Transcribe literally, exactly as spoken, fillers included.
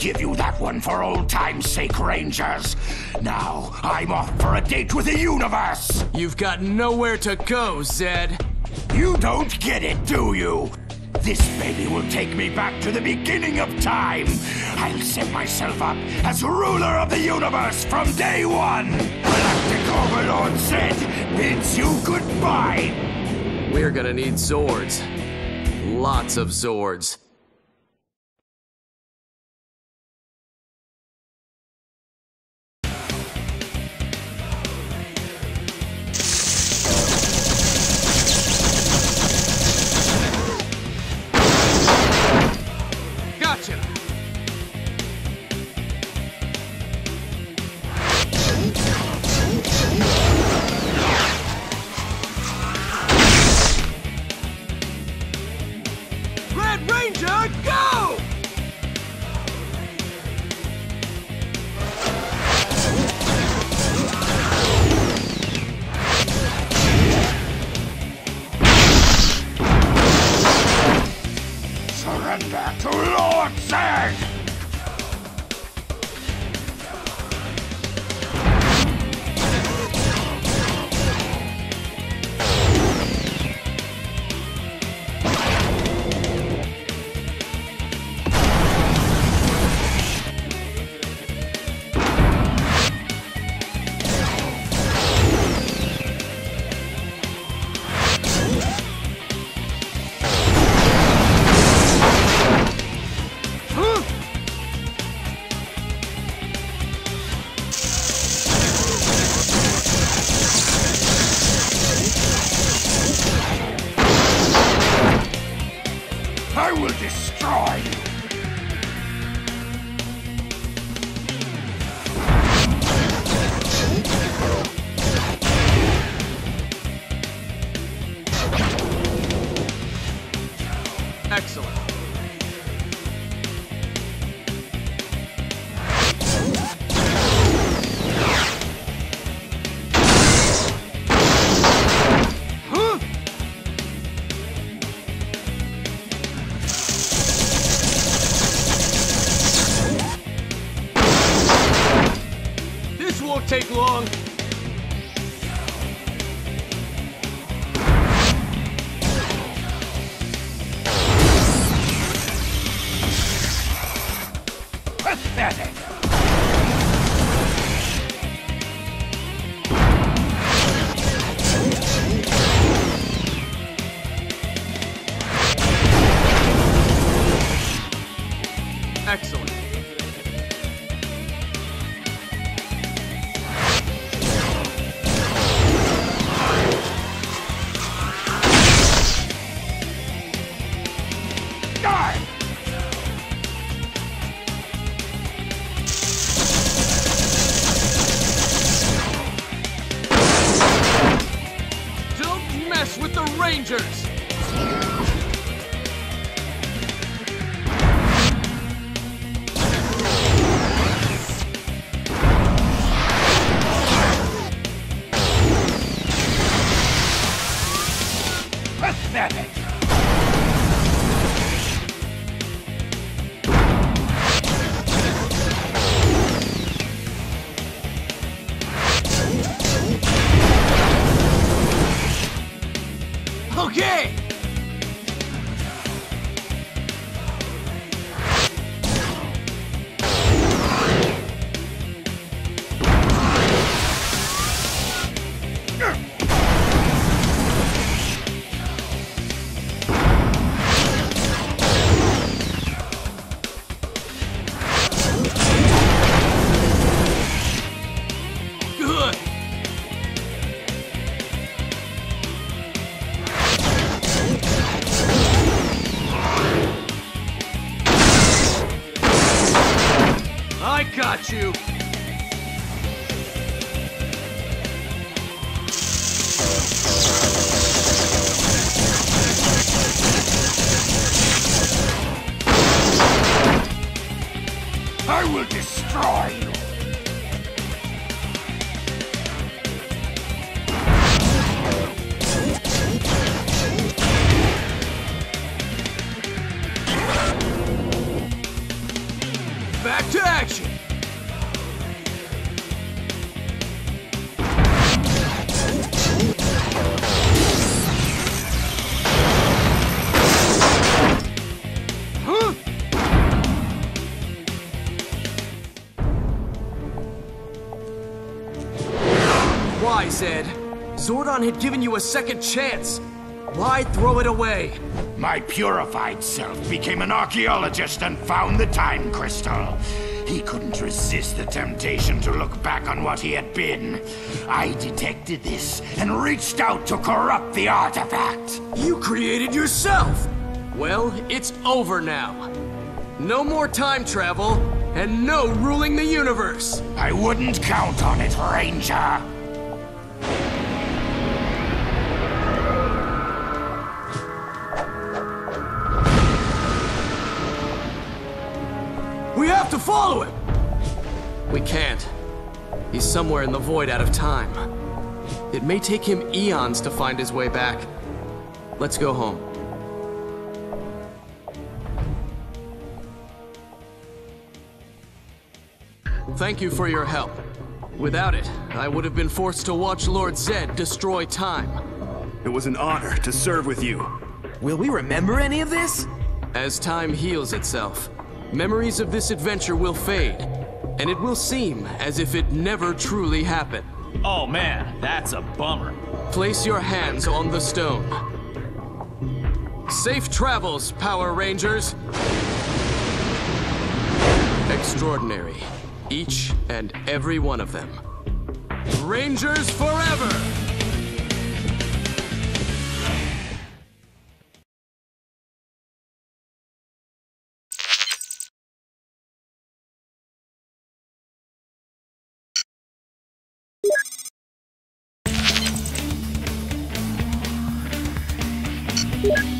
give you that one for old time's sake, Rangers. Now, I'm off for a date with the universe. You've got nowhere to go, Zed. You don't get it, do you? This baby will take me back to the beginning of time. I'll set myself up as ruler of the universe from day one. Galactic Overlord Zed bids you goodbye. We're gonna need Zords. Lots of Zords. Surrender to Lord Zed! I will destroy you! Excellent. Won't take long. Pathetic! Excellent. With the Rangers! Pathetic! Okay! Why, Zed? Zordon had given you a second chance. Why throw it away? My purified self became an archaeologist and found the time crystal. He couldn't resist the temptation to look back on what he had been. I detected this and reached out to corrupt the artifact. You created yourself! Well, it's over now. No more time travel, and no ruling the universe! I wouldn't count on it, Ranger! We have to follow him! We can't. He's somewhere in the void out of time. It may take him eons to find his way back. Let's go home. Thank you for your help. Without it, I would have been forced to watch Lord Zed destroy time. It was an honor to serve with you. Will we remember any of this? As time heals itself, memories of this adventure will fade, and it will seem as if it never truly happened. Oh man, that's a bummer. Place your hands on the stone. Safe travels, Power Rangers! Extraordinary. Each and every one of them. Rangers forever! Yeah.